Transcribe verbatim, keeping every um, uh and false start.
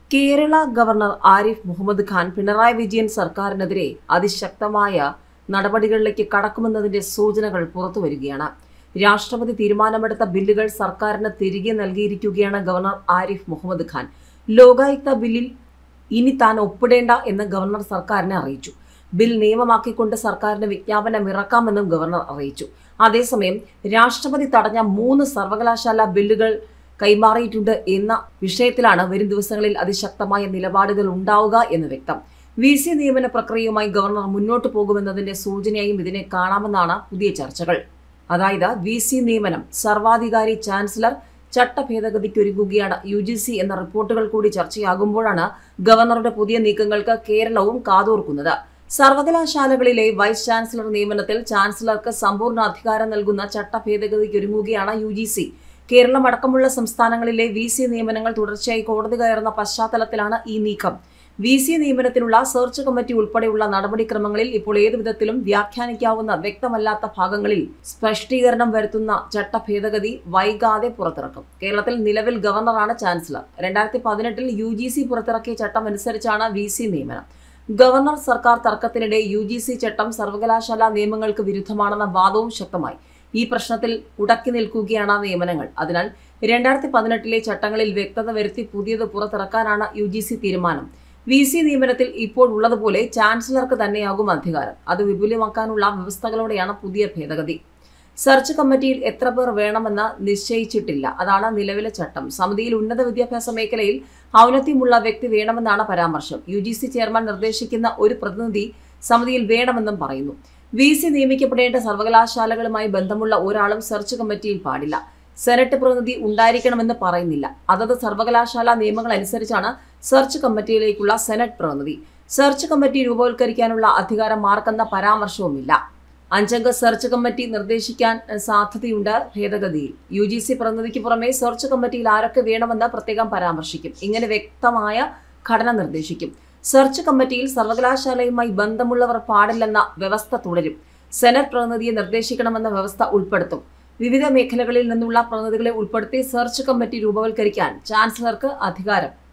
Kerala governor Arif Mohammad Khan Pinarayi Vijayan സർക്കാരിനെതിരെ അതിശക്തമായ നടപടികളിലേക്ക് കടക്കുമെന്നതിന്റെ സൂചനകൾ പുറത്തുവരികയാണ്. രാഷ്ട്രപതി തീരുമാനമെടുത്ത ബില്ലുകൾ സർക്കാരിന് തിരികെ നൽകിയിരിക്കുകയാണ് ഗവർണർ ആരിഫ് മുഹമ്മദ് ഖാൻ. ലോകായുക്ത ബില്ലിൽ ഇനി താൻ ഒപ്പിടേണ്ട എന്ന് ഗവർണർ സർക്കാരിനെ അറിയിച്ചു. ബിൽ നിയമമാക്കിക്കൊണ്ട് സർക്കാരിന് വിജ്ഞാപനം ഇറക്കാമെന്നും ഗവർണർ അറിയിച്ചു. അതേസമയം രാഷ്ട്രപതി തടഞ്ഞ മൂന്ന് സർവകലാശാല ബില്ലുകൾ കൈമാറിയിട്ടുണ്ട് എന്ന വിഷയത്തിലാണ് വരും ദിവസങ്ങളിൽ അതിശക്തമായ നിലപാടുകൾ ഉണ്ടാവുക എന്ന് വ്യക്തം. വി സി നിയമന പ്രക്രിയയുമായി ഗവർണർ മുന്നോട്ടു പോകുമെന്നതിന്റെ സൂചനയായും ഇതിനെ കാണാമെന്നാണ് പുതിയ ചർച്ചകൾ. അതായത് വി സി നിയമനം, സർവാധികാരി ചാൻസലർ ചട്ടഭേദഗതിക്കൊരുങ്ങുകയാണ് യു ജി സി എന്ന റിപ്പോർട്ടുകൾ കൂടി ചർച്ചയാകുമ്പോഴാണ് ഗവർണറുടെ പുതിയ നീക്കങ്ങൾക്ക് കേരളവും കാതോർക്കുന്നത്. സർവകലാശാലകളിലെ വൈസ് ചാൻസലർ നിയമനത്തിൽ ചാൻസലർക്ക് സമ്പൂർണ്ണ അധികാരം നൽകുന്ന ചട്ടഭേദഗതിക്കൊരുങ്ങുകയാണ് യു ജി സി. കേരളം അടക്കമുള്ള സംസ്ഥാനങ്ങളിലെ വി സി നിയമനങ്ങൾ തുടർച്ചയായി കോടതി കയറുന്ന പശ്ചാത്തലത്തിലാണ് ഈ നീക്കം. വി സി നിയമനത്തിനുള്ള സെർച്ച് കമ്മിറ്റി ഉൾപ്പെടെയുള്ള നടപടിക്രമങ്ങളിൽ ഇപ്പോൾ ഏതുവിധത്തിലും വ്യാഖ്യാനിക്കാവുന്ന വ്യക്തമല്ലാത്ത ഭാഗങ്ങളിൽ സ്പഷ്ടീകരണം വരുത്തുന്ന ചട്ടഭേദഗതി വൈകാതെ പുറത്തിറക്കും. കേരളത്തിൽ നിലവിൽ ഗവർണറാണ് ചാൻസലർ. രണ്ടായിരത്തി പതിനെട്ടിൽ യു ജി സി പുറത്തിറക്കിയ ചട്ടം അനുസരിച്ചാണ് വി സി നിയമനം. ഗവർണർ സർക്കാർ തർക്കത്തിനിടെ യു ജി സി ചട്ടം സർവകലാശാല നിയമങ്ങൾക്ക് വിരുദ്ധമാണെന്ന വാദവും ശക്തമായി. ഈ പ്രശ്നത്തിൽ ഉടക്കി നിൽക്കുകയാണ് നിയമനങ്ങൾ. അതിനാൽ രണ്ടായിരത്തി പതിനെട്ടിലെ ചട്ടങ്ങളിൽ വ്യക്തത വരുത്തി പുതിയത് പുറത്തിറക്കാനാണ് യു ജി സി തീരുമാനം. വി സി നിയമനത്തിൽ ഇപ്പോൾ ഉള്ളതുപോലെ ചാൻസലർക്ക് തന്നെയാകും അധികാരം. അത് വിപുലമാക്കാനുള്ള വ്യവസ്ഥകളോടെയാണ് പുതിയ ഭേദഗതി. സെർച്ച് കമ്മിറ്റിയിൽ എത്ര പേർ വേണമെന്ന് നിശ്ചയിച്ചിട്ടില്ല. അതാണ് നിലവിലെ ചട്ടം. സമിതിയിൽ ഉന്നത വിദ്യാഭ്യാസ മേഖലയിൽ ഔന്നത്യമുള്ള വ്യക്തി വേണമെന്നാണ് പരാമർശം. യു ജി സി ചെയർമാൻ നിർദ്ദേശിക്കുന്ന ഒരു പ്രതിനിധി സമിതിയിൽ വേണമെന്നും പറയുന്നു. വി സി നിയമിക്കപ്പെടേണ്ട സർവകലാശാലകളുമായി ബന്ധമുള്ള ഒരാളും സെർച്ച് കമ്മിറ്റിയിൽ പാടില്ല. സെനറ്റ് പ്രതിനിധി ഉണ്ടായിരിക്കണമെന്ന് പറയുന്നില്ല. അതത് സർവകലാശാല നിയമങ്ങൾ അനുസരിച്ചാണ് സെർച്ച് കമ്മിറ്റിയിലേക്കുള്ള സെനറ്റ് പ്രതിനിധി. സെർച്ച് കമ്മിറ്റി രൂപവത്കരിക്കാനുള്ള അധികാരം ആർക്കെന്ന പരാമർശവുമില്ല. അഞ്ചംഗ സെർച്ച് കമ്മിറ്റി നിർദ്ദേശിക്കാൻ സാധ്യതയുണ്ട് ഭേദഗതിയിൽ. യു ജി സി പ്രതിനിധിക്ക് പുറമെ സെർച്ച് കമ്മിറ്റിയിൽ ആരൊക്കെ വേണമെന്ന് പ്രത്യേകം പരാമർശിക്കും. ഇങ്ങനെ വ്യക്തമായ ഘടന നിർദ്ദേശിക്കും. സെർച്ച് കമ്മിറ്റിയിൽ സർവകലാശാലയുമായി ബന്ധമുള്ളവർ പാടില്ലെന്ന വ്യവസ്ഥ തുടരും. സെനറ്റ് പ്രതിനിധിയെ നിർദ്ദേശിക്കണമെന്ന വ്യവസ്ഥ ഉൾപ്പെടുത്തും. വിവിധ മേഖലകളിൽ നിന്നുള്ള പ്രതിനിധികളെ ഉൾപ്പെടുത്തി സെർച്ച് കമ്മിറ്റി രൂപവത്കരിക്കാൻ ചാൻസലർക്ക് അധികാരം